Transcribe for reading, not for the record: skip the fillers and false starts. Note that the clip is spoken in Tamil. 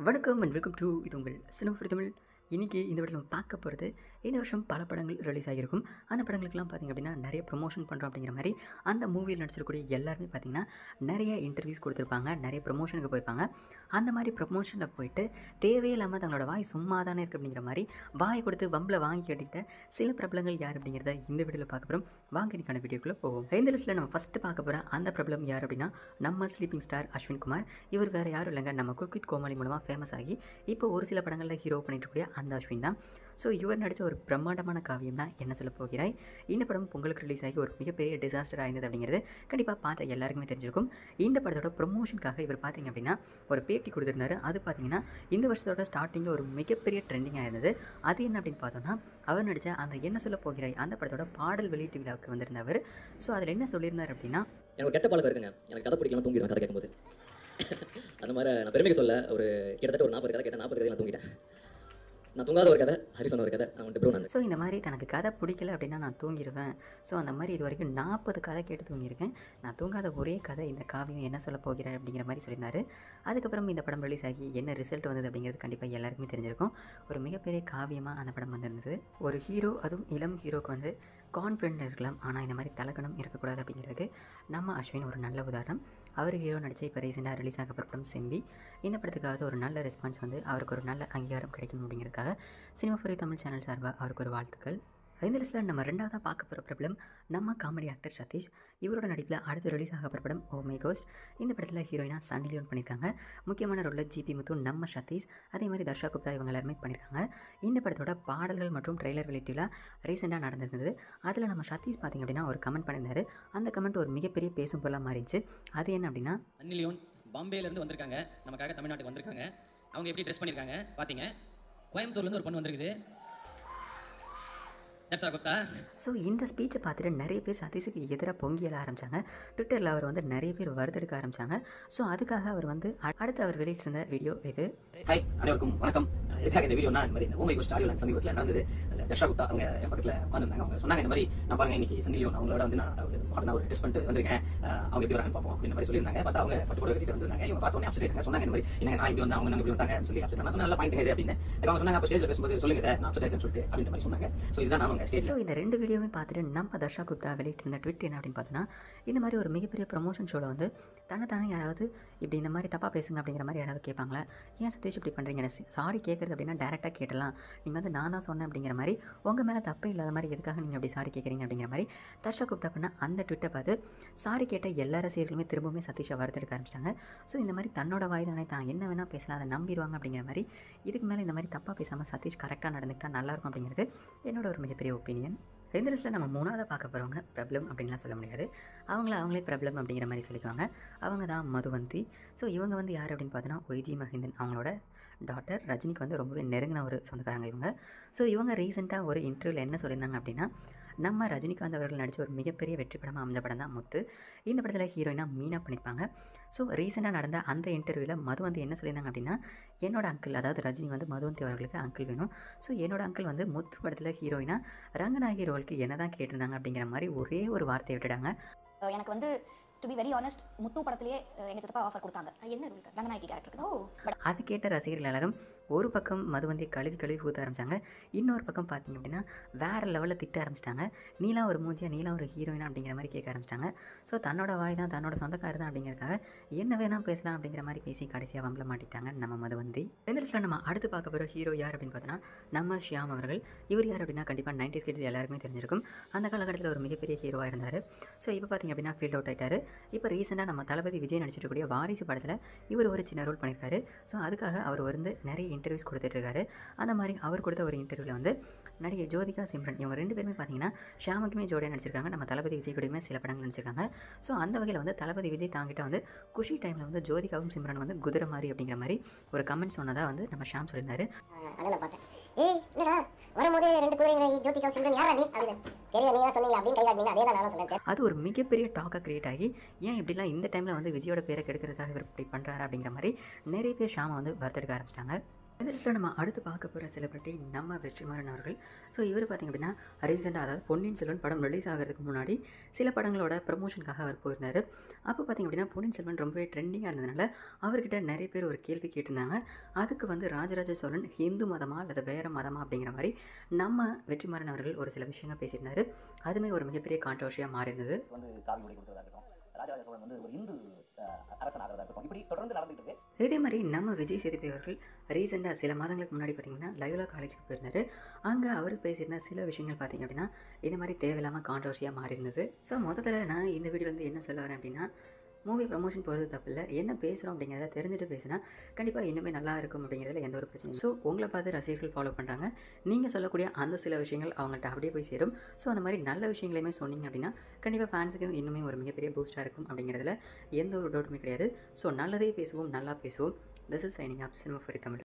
வணக்கம் அண்ட் வெல்கம் டு இது உங்கள் சினிமா ஃபார் தமிழ். இன்றைக்கி இந்த வீடியோ நம்ம பார்க்க போகிறது இந்த வருஷம் பல படங்கள் ரிலீஸ் ஆகியிருக்கும். அந்த படங்களுக்குலாம் பார்த்திங்க அப்படின்னா நிறைய ப்ரொமோஷன் பண்ணுறோம் அப்படிங்கிற மாதிரி அந்த மூவியில் நடிச்சிருக்கக்கூடிய எல்லாருமே பார்த்திங்கன்னா நிறைய இன்டர்வியூஸ் கொடுத்துருப்பாங்க, நிறைய ப்ரொமோஷனுக்கு போயிருப்பாங்க. அந்த மாதிரி ப்ரொமோஷனில் போயிட்டு தேவையில்லாமல் தங்களோட வாய் சும்மா தானே இருக்குது அப்படிங்கிற மாதிரி வாயை கொடுத்து வம்பில் வாங்கி கேட்டுக்கிட்ட சில பிரபலங்கள் யார் அப்படிங்கிறத இந்த வீடியோவில் பார்க்க போகிறோம். வாங்க இன்னைக்கான வீடியோக்குள்ளே போவோம். இந்த லிஸ்ட்டில் நம்ம ஃபஸ்ட்டு பார்க்க போகிற அந்த பிரபலம் யார் அப்படின்னா நம்ம ஸ்லீப்பிங் ஸ்டார் அஸ்வின் குமார். இவர் வேறு யாரும் இல்லைங்க, நம்ம குக் வித் கோமாளி மூலமாக ஃபேமஸ் ஆகி இப்போ ஒரு சில படங்களில் ஹீரோ பண்ணிட்டு இருக்கக்கூடிய அந்த அஸ்வின் தான். ஸோ இவர் நடித்த ஒரு பிரம்மாண்டமான காவியம் தான் என்ன சொல்ல போகிறாய். இந்த படம் பொங்கலுக்கு ரிலீஸ் ஆகி ஒரு மிகப்பெரிய டிசாஸ்டர் ஆயிருந்தது அப்படிங்கிறது கண்டிப்பாக பார்த்த எல்லாருக்குமே தெரிஞ்சிருக்கும். இந்த படத்தோட ப்ரொமோஷனுக்காக இவர் பார்த்திங்க அப்படின்னா ஒரு பேட்டி கொடுத்துருந்தாரு. அது பார்த்திங்கன்னா இந்த வருஷத்தோட ஸ்டார்டிங்கில் ஒரு மிகப்பெரிய ட்ரெண்டிங்காக இருந்தது. அது என்ன அப்படின்னு பார்த்தோன்னா, அவர் நடித்த அந்த என்ன சொல்ல போகிறாய் அந்த படத்தோட பாடல் வெளியீட்டு விழாவுக்கு வந்திருந்தவர். ஸோ அதில் என்ன சொல்லியிருந்தார் அப்படின்னா, எனக்கு கெட்ட பழக்கம் இருக்குங்க, எனக்கு கதை பிடிக்கலாம் தூங்கிடுவேன் கதை கேட்கும்போது. அந்த மாதிரி நான் பெருமைக்கு சொல்ல ஒரு கிட்டத்தட்ட ஒரு 40 கதை கேட்டேன், 40 கதை நான் தூங்கிட்டேன். நான் தூங்காத ஒரு கதை, ஹரிசன் ஒரு கதை, நான் வந்துட்டு நான். ஸோ இந்த மாதிரி தனக்கு கதை பிடிக்கல அப்படின்னா நான் தூங்கிடுவேன். ஸோ அந்த மாதிரி இது வரைக்கும் 40 கதை கேட்டு தூங்கியிருக்கேன். நான் தூங்காத ஒரே கதை இந்த காவியம் என்ன சொல்ல போகிறேன் அப்படிங்கிற மாதிரி சொல்லியிருந்தாரு. அதுக்கப்புறம் இந்த படம் ரிலீஸ் ஆகி என்ன ரிசல்ட் வந்தது அப்படிங்கிறது கண்டிப்பாக எல்லாருக்குமே தெரிஞ்சிருக்கும். ஒரு மிகப்பெரிய காவியமாக அந்த படம் வந்திருந்தது. ஒரு ஹீரோ, அதுவும் இளம் ஹீரோக்கு வந்து கான்ஃபிடென்ட் இருக்கலாம், ஆனால் இந்த மாதிரி தலகணம் இருக்கக்கூடாது அப்படிங்கிறதுக்கு நம்ம அஸ்வின் ஒரு நல்ல உதாரணம். அவர் ஹீரோ நடித்த இப்போ ரீசெண்டாக ரிலீஸ் ஆக படம் செம்பி. இந்த படத்துக்காக ஒரு நல்ல ரெஸ்பான்ஸ் வந்து அவருக்கு ஒரு நல்ல அங்கீகாரம் கிடைக்கணும் அப்படிங்கிறதுக்காக சினிமா ஃபார் தமிழ் சேனல் சார்பாக அவருக்கு ஒரு வாழ்த்துக்கள். இந்த லிஸ்ட்டில் நம்ம ரெண்டாவதாக பார்க்க போகிற பிரபலம் நம்ம காமெடி ஆக்டர் சதீஷ். இவரோட நடிப்பில் அடுத்து ரிலீஸ் ஆக போகிற படம் ஓ மை கோஸ்ட். இந்த படத்தில் ஹீரோயினாக சன்னி லியோன் பண்ணியிருக்காங்க. முக்கியமான ரோலில் ஜிபி முத்து, நம்ம சதீஷ், அதே மாதிரி தர்ஷா குப்தா இவங்க எல்லாருமே பண்ணியிருக்காங்க. இந்த படத்தோட பாடல்கள் மற்றும் ட்ரெய்லர் வெளியீட்டில் ரீசெண்டாக நடந்திருந்தது. அதில் நம்ம சதீஷ் பார்த்திங்க அப்படின்னா ஒரு கமெண்ட் பண்ணியிருந்தாரு. அந்த கமெண்ட் ஒரு மிகப்பெரிய பேசும் பொருளாக மாறிச்சு. அது என்ன அப்படின்னா, சன்னி லியோன் பாம்பேலேருந்து வந்திருக்காங்க, நமக்காக தமிழ்நாட்டுக்கு வந்திருக்காங்க. அவங்க எப்படி ட்ரெஸ் பண்ணியிருக்காங்க பார்த்தீங்க. கோயம்புத்தூர்லேருந்து ஒரு பொண்ணு வந்திருக்குது, தர்ஷா குப்தா. ஸோ இந்த ஸ்பீச்சை பார்த்துட்டு நிறைய பேர் சதீஷுக்கு எதிராக பொங்கி எழ ஆரம்பித்தாங்க. ட்விட்டரில் அவர் வந்து நிறைய பேர் வறுத்தெடுக்க ஆரம்பித்தாங்க. ஸோ அதுக்காக அவர் வந்து அடுத்து அவர் வெளியிட்டிருந்த வீடியோ இது. ஹாய், அனைவருக்கும் வணக்கம். இதுக்காக இந்த வீடியோனா இந்த மாதிரி இந்த ஓமை கோஸ்ட் ஆடியோ லான்ச் சமீபத்தில் நடந்தது. தர்ஷா குப்தா அவங்க என் பக்கத்தில் உட்காந்துருந்தாங்க. அவங்க சொன்னாங்க இந்த மாதிரி நான் பாருங்க இன்னைக்கு சன்னி லியோன் அவங்களோட வந்து நான் மாடர்னா ஒரு டெஸ்ட் பண்ணிட்டு வந்திருக்கேன், அவங்க எப்படி வராங்க பார்ப்போம் அப்படின்னு மாதிரி சொல்லியிருந்தாங்க. பார்த்தா அவங்க பட்டு கூட கட்டிட்டு வந்திருந்தாங்க. இவங்க பார்த்தோன்னே அப்செட் ஆயிட்டாங்க. சொன்னாங்க இந்த மாதிரி என்ன நான் இப்படி வந்து அவங்க இப்படி வந்தாங்க சொல்லி அப்செட் ஆனாங்க. நல்ல பாயிண்ட் அப்படின்னு அவங்க சொன்னாங்க. அப்போ ஸ்டேஜில் பேசும்போது சொல்லுங்க நான் அப்செட் ஆயிட்டேன்னு சொல்லிட்டு அப்படின்ற மாதிரி சொன்னாங்க. ஸோ இதுதான் நான் ஸ்டேஜ். ஸோ இந்த ரெண்டு வீடியோவே பார்த்துட்டு நம்ம தர்ஷா குப்தா வெளியிட்டிருந்த ட்விட் என்ன அப்படின்னு பார்த்தோன்னா, இந்த மாதிரி ஒரு மிகப்பெரிய ப்ரொமோஷன் ஷோவில் வந்து தன்னைத்தானே யாராவது இப்படி இந்த மாதிரி தப்பாக பேசுங்க அப்படிங்கிற மாதிரி யாராவது கேட்பாங்களா, ஏன் சதீஷ் இப்படி பண்ணுறீங்க, சாரி கேட்குறது அப்படின்னா டேரெக்டாக கேட்டலாம், நீங்கள் வந்து நான் தான் சொன்னேன் அப்படிங்கிற மாதிரி உங்கள் மேலே தப்பே இல்லாத மாதிரி எதுக்காக நீங்கள் அப்படி சாரி கேட்குறீங்க அப்படிங்கிற மாதிரி தர்ஷா குப்தா பண்ண அந்த ட்விட்டை பார்த்து சாரி கேட்ட எல்லா ரசிகர்களுமே திரும்பவுமே சதீஷை வறுத்தெடுக்க ஆரம்பிச்சிட்டாங்க. ஸோ இந்த மாதிரி தன்னோட வாய் தானே, தான் என்ன வேணால் பேசலாம், அதை நம்பிடுவாங்க அப்படிங்கிற மாதிரி இதுக்கு மேலே இந்த மாதிரி தப்பாக பேசாமல் சதீஷ் கரெக்டாக நடந்துக்கிட்டால் நல்லாயிருக்கும் அப்படிங்கிறது என்னோட ஒரு மிகப்பெரிய ஒப்பீனியன். இந்த லிஸ்ட்டில் நம்ம மூணாவதாக பார்க்க போகிறவங்க பிரபலம் அப்படின்லாம் சொல்ல முடியாது, அவங்களே பிரபலம் அப்படிங்கிற மாதிரி சொல்லிக்குவாங்க. அவங்க தான் மதுவந்தி. ஸோ இவங்க வந்து யார் அப்படின்னு பார்த்தோன்னா ஒய்ஜி மஹிந்தன் அவங்களோட டாட்டர். ரஜினிக்கு வந்து ரொம்பவே நெருங்கின ஒரு சொந்தக்காரங்க இவங்க. ஸோ இவங்க ரீசெண்டாக ஒரு இன்டர்வியூவில் என்ன சொல்லியிருந்தாங்க அப்படின்னா, நம்ம ரஜினிகாந்த் அவர்கள் நடித்த ஒரு மிகப்பெரிய வெற்றி படமாக அமைஞ்ச படம் தான் முத்து. இந்த படத்தில் ஹீரோயினாக மீனா பண்ணியிருப்பாங்க. ஸோ ரீசெண்டாக நடந்த அந்த இன்டர்வியூவில் மதுவந்தி என்ன சொல்லியிருந்தாங்க அப்படின்னா, என்னோட அங்கிள், அதாவது ரஜினி வந்து மதுவந்தி அவர்களுக்கு அங்கிள் வேணும். ஸோ என்னோட அங்கிள் வந்து முத்து படத்தில் ஹீரோயினாக ரங்கநாயகி ரோலுக்கு என்ன தான் கேட்டிருந்தாங்க அப்படிங்கிற மாதிரி ஒரே ஒரு வார்த்தையை விட்டுட்டாங்க. எனக்கு வந்து to be very honest Muthu படத்திலேயே எங்கள் சித்தப்பா ஆஃபர் கொடுத்தாங்க, என்ன ரங்கநாயகி கேரக்டருக்கு. அது கேட்ட ரசிகர்கள் எல்லாரும் ஒரு பக்கம் மதுவந்தி கழுவி ஊற்ற ஆரம்பித்தாங்க, இன்னொரு பக்கம் பார்த்திங்க அப்படின்னா வேறு லெவலில் திட்ட ஆரம்பிச்சிட்டாங்க. நீலாம் ஒரு மூஞ்சியா, நீலாம் ஒரு ஹீரோயினா அப்படிங்கிற மாதிரி கேட்க ஆரம்பிச்சிட்டாங்க. ஸோ தன்னோட வாய் தான், தன்னோட சொந்தக்காரர் தான் அப்படிங்கிறதுக்காக என்ன வேணால் பேசலாம் அப்படிங்கிற மாதிரி பேசி கடைசியாக வம்பல மாட்டிட்டாங்க நம்ம மதுவந்தி. இந்த லிஸ்ட்டில் நம்ம அடுத்து பார்க்க போகிற ஹீரோ யார் அப்படின்னு பார்த்தோன்னா நம்ம ஷியாம் அவர்கள். இவர் யார் அப்படின்னா கண்டிப்பாக 90s கிட்ஸ் எல்லாருக்குமே தெரிஞ்சிருக்கும். அந்த காலகட்டத்தில் ஒரு மிகப்பெரிய ஹீரோவாக இருந்தார். ஸோ இப்போ பார்த்திங்க அப்படின்னா ஃபீல்ட் அவுட் ஆகிட்டார். இப்போ ரீசெண்டாக நம்ம தளபதி விஜய் நடிச்சிருக்கக்கூடிய வாரிசு படத்தில் இவர் ஒரு சின்ன ரோல் பண்ணியிருக்காரு. ஸோ அதுக்காக அவர் வந்து நிறைய இன்டர்வியூஸ் கொடுத்துட்ருக்காரு. அந்த மாதிரி அவர் கொடுத்த ஒரு இன்டர்வியூவில் வந்து நடிகை ஜோதிகா சிம்ரன் இவங்க ரெண்டு பேருமே பார்த்தீங்கன்னா ஷியாமுக்குமே ஜோடியாக நடிச்சிருக்காங்க, நம்ம தளபதி விஜய் கூடயுமே சில படங்கள் நடிச்சிருக்காங்க. ஸோ அந்த வகையில் வந்து தளபதி விஜய் தாங்கிட்ட வந்து குஷி டைமில் வந்து ஜோதிகாவும் சிம்ரன் வந்து குதிரை மாதிரி அப்படிங்கிற மாதிரி ஒரு கமெண்ட் சொன்னதாக வந்து நம்ம ஷியாம் சொல்லியிருந்தாரு. அதில் பார்த்தேன், ஏய் என்னடா வரும்போது ரெண்டு குதிரைங்க ஜோதிகா சிம்ரன் யாரா நீ அப்படின்னு தெரிய நீங்க சொன்னீங்க அப்படின்னு கை காட்டினீங்க. அதே தான் நானும் சொல்லிட்டேன். அது ஒரு மிகப்பெரிய டாக்காக கிரியேட் ஆகி ஏன் இப்படிலாம் இந்த டைமில் வந்து விஜயோட பேரை கெடுக்கிறதுக்காக இவர் இப்படி பண்ணுறாரு அப்படிங்கிற மாதிரி நிறைய பேர் ஷாமை வந்து வறுத்தெடுக்க ஆரம்பிச்சிட்டாங்க. இந்த லிஸ்ட்டில் நம்ம அடுத்து பார்க்க போகிற செலிபிரிட்டி நம்ம வெற்றிமாறன் அவர்கள். ஸோ இவர் பார்த்திங்க அப்படின்னா ரீசெண்டாக, அதாவது பொன்னியின் செல்வன் படம் ரிலீஸ் ஆகிறதுக்கு முன்னாடி சில படங்களோட ப்ரமோஷனுக்காக அவர் போயிருந்தார். அப்போ பார்த்திங்க அப்படின்னா பொன்னியின் செல்வன் ரொம்பவே ட்ரெண்டிங்காக இருந்ததுனால அவர்கிட்ட நிறைய பேர் ஒரு கேள்வி கேட்டிருந்தாங்க. அதுக்கு வந்து ராஜராஜ சோழன் ஹிந்து மதமா அல்லது வேறு மதமா அப்படிங்கிற மாதிரி நம்ம வெற்றிமாறன் அவர்கள் ஒரு சில விஷயங்கள் பேசியிருந்தார். அதுவுமே ஒரு மிகப்பெரிய கான்ட்ரவர்சியாக மாறி இருந்தது. வந்து காவி உடை கொடுத்ததா இருக்கட்டும், ராஜராஜ சோழன் வந்து ஒரு இந்து அரசனாகிறதா இருக்கட்டும், இப்படி தொடர்ந்து நடந்துட்டு இருக்கு. இதே மாதிரி நம்ம விஜய் சேதுபதி அவர்கள் ரீசெண்டாக சில மாதங்களுக்கு முன்னாடி பார்த்திங்கன்னா லயோலா காலேஜுக்கு போயிருந்தார். அங்கே அவர் பேசியிருந்த சில விஷயங்கள் பார்த்திங்க அப்படின்னா இந்த மாதிரி தேவையில்லாமல் கான்ட்ரவர்சியாக மாறி இருந்தது. ஸோ மொத்தத்தில் நான் இந்த வீடியோ வந்து என்ன சொல்ல வரேன் அப்படின்னா, மூவி ப்ரமோஷன் போகிறது தப்பு இல்லை, என்ன பேசுகிறோம் அப்படிங்கிறத தெரிஞ்சுட்டு பேசினா கண்டிப்பாக இன்னுமே நல்லா இருக்கும் அப்படிங்கிறதுல எந்த ஒரு பிரச்சனையும். ஸோ உங்களை பார்த்து ரசிகர்கள் ஃபாலோ பண்ணுறாங்க, நீங்கள் சொல்லக்கூடிய அந்த சில விஷயங்கள் அவங்கள்ட்ட அப்படியே போய் சேரும். ஸோ அந்த மாதிரி நல்ல விஷயங்களையுமே சொன்னீங்க அப்படின்னா கண்டிப்பாக ஃபேன்ஸுக்கு இன்னுமே ஒரு மிகப்பெரிய பூஸ்டாக இருக்கும் அப்படிங்கிறதுல எந்த ஒரு டவுட்டுமே கிடையாது. ஸோ நல்லதே பேசுவோம், நல்லா பேசுவோம். This is shining of cinema for Tamil.